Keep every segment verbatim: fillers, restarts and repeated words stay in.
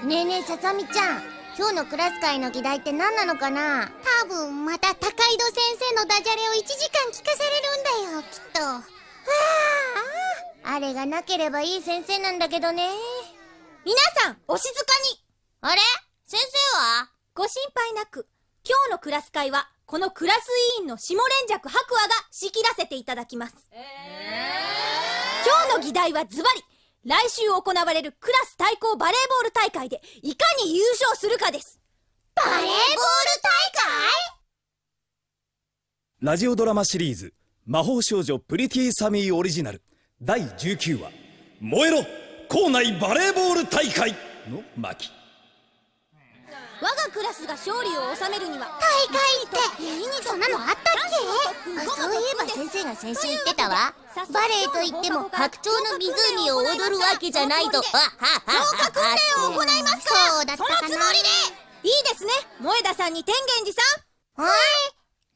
ねえねえささみちゃん、今日のクラス会の議題って何なのかな。 多分また高井戸先生のダジャレをいちじかん聞かされるんだよ、きっと。はあ、あれがなければいい先生なんだけどね。 皆さんお静かに。 あれ、先生はご心配なく。今日のクラス会はこのクラス委員の下連尺白亜が仕切らせていただきます。えー、今日の議題はズバリ、来週行われるクラス対抗バレーボール大会でいかに優勝するかです。 バレーボール大会？ ラジオドラマシリーズ魔法少女プリティサミーオリジナルだいじゅうきゅうわ、燃えろ校内バレーボール大会の巻。 我がクラスが勝利を収めるには大会ってそんなのあったっけ？ あ、そういえば先生が先週言ってたわ。バレエといっても白鳥の湖を踊るわけじゃないと。強化訓練を行いますから。 そうだったかな。 そのつもりでいいですね。萌田さんに天元寺さん。 はい、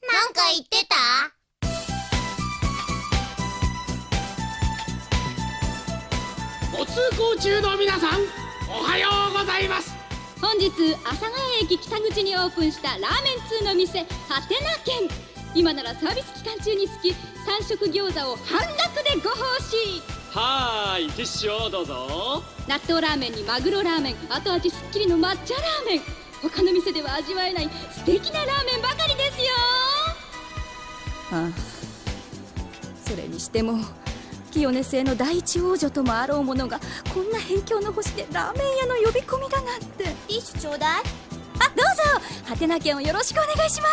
なんか言ってた？ ご通行中の皆さん、おはようございます。 本日阿佐ヶ谷駅北口にオープンしたラーメン通の店はてな軒。今ならサービス期間中につきさん食餃子を半額でご奉仕。 はーい、ティッシュをどうぞ。 納豆ラーメンにマグロラーメン、後味すっきりの抹茶ラーメン。他の店では味わえない素敵なラーメンばかりですよ。 ああ、それにしても清音製の第一王女ともあろうものがこんな辺境の星でラーメン屋の呼び込みだなんて。 ティッシュちょうだい。 あ、どうぞ。はてな軒をよろしくお願いします。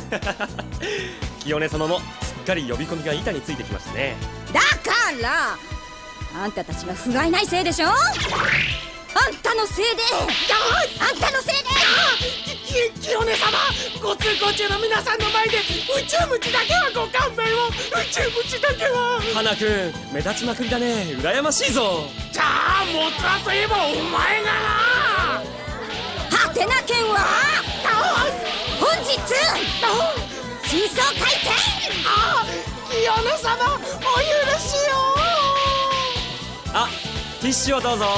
清音様もすっかり呼び込みが板についてきましたね。 だからあんたたちが不甲斐ないせいでしょ。あんたのせいであんたのせいでき清音様、ご通行中の皆さんの前で宇宙虫だけはご勘弁を。宇宙虫だけは。 花くん目立ちまくりだね。羨ましいぞ。 じゃあ元はといえばお前がな。 はてな軒は本日真相回転。 ああ、清音様お許しを。 あ、ティッシュをどうぞ。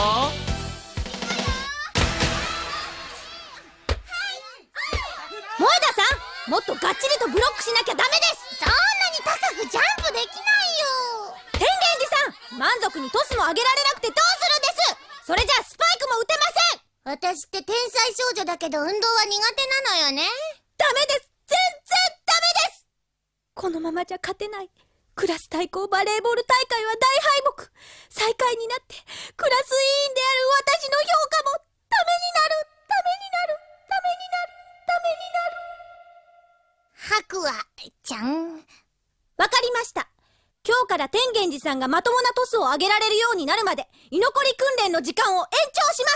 萌田さん、もっとがっちりとブロックしなきゃダメです。 そんなに高くジャンプできないよ。 天元寺さん、満足にトスも上げられなくてどうするんです。それじゃあスパイクも打てません。 私って天才少女だけど運動は苦手なのよね。 ダメです。全然ダメです。 このままじゃ勝てない。クラス対抗バレーボール大会は大敗北。最下位になってクラス委員である私の評価もダメになる、ダメになる、ダメになる、ダメになる。 白亜ちゃん、 わかりました。今日から天元寺さんがまともなトスを上げられるようになるまで居残り訓練の時間を延長します。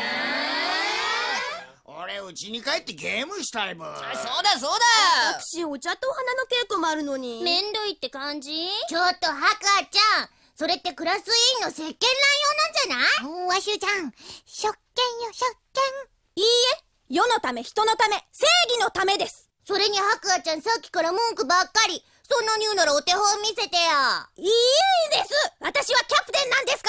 俺うちに帰ってゲームしたいぶ。 そうだそうだ。私お茶とお花の稽古もあるのに。 めんどいって感じ。ちょっと白亜ちゃん、それってクラス委員の石鹸乱用なんじゃない？ わしゅちゃん、職権よ職権。 いいえ、世のため人のため正義のためです。 それに白亜ちゃんさっきから文句ばっかり。そんなに言うならお手本見せてよ。 いいです。私はキャプテンなんですから。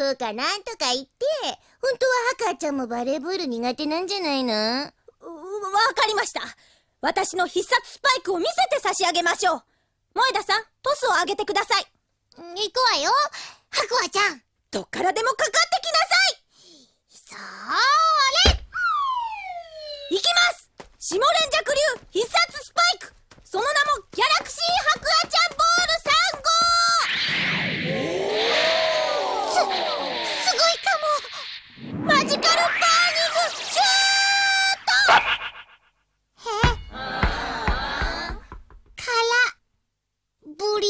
とかなんとか言って、本当は白亜ちゃんもバレーボール苦手なんじゃないの？わかりました。私の必殺スパイクを見せて差し上げましょう。萌田さん、トスを上げてください。 行くわよ、白亜ちゃん。 どっからでもかかってきなさい。 そーれ。 いきます。下連尺流必殺スパイク。その名もギャラクシー白亜ちゃんボールさん号。す、すごいかも。マジカルバーニングシュート。 へからぶり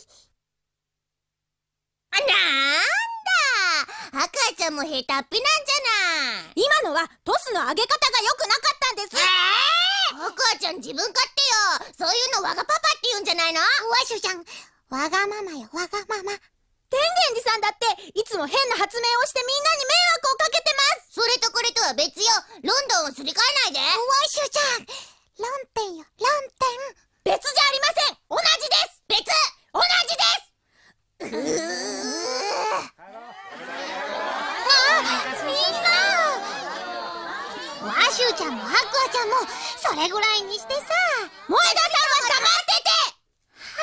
あ、なんだ、白亜ちゃんもヘタっぴなんじゃない。 今のはトスの上げ方が良くなかったんです。 えー、白亜ちゃん自分勝手よ。そういうのわがパパって言うんじゃないの？わしゅちゃん、わがままよ、わがまま。 天元寺さんだっていつも変な発明をしてみんなに迷惑をかけてます。 それとこれとは別よ。ロンドンをすり替えないで。 わしゅちゃん、論点よ、論点。 別じゃありません。同じです。 別、同じです。うーあ、みんなれぐらいにしてさ。 萌田さんは黙ってて。 はい。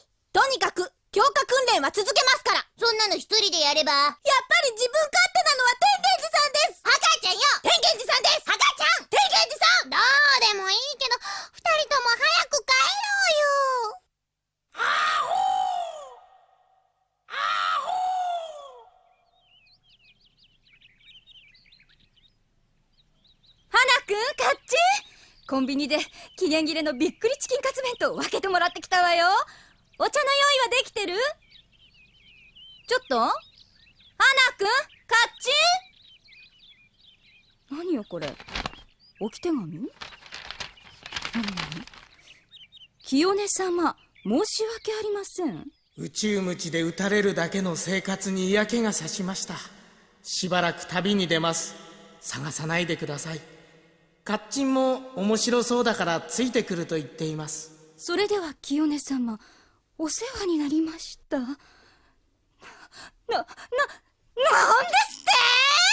とにかく強化訓練は続けますから。 そんなの一人でやれば。 やっぱり自分勝手なのは天元寺さんです。 赤ちゃんよ。 天元寺さんです。 赤ちゃん。 天元寺さん。 どうでもいいけど、二人とも早く帰ろうよ。 花くん、カッチン、コンビニで期限切れのびっくりチキンカツ弁当を分けてもらってきたわよ。お茶の用意はできてる？ちょっと花くん、カッチン。何よこれ、置き手紙？何何？清音様、申し訳ありません。 宇宙鞭で打たれるだけの生活に嫌気がさしました。しばらく旅に出ます。探さないでください。カッチンも面白そうだからついてくると言っています。 それでは清音様、お世話になりました。な、な、なんですって？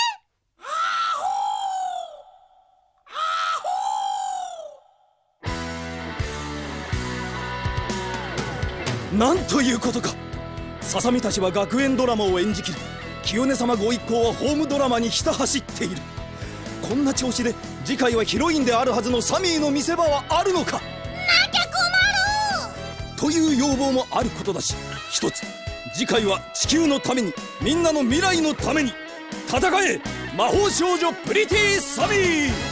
なんということか。ささみたちは学園ドラマを演じきり、清音様ご一行はホームドラマにひた走っている。こんな調子で次回はヒロインであるはずのサミーの見せ場はあるのか。なきゃ困るという要望もあることだし、一つ次回は地球のために、みんなの未来のために戦え魔法少女プリティサミー。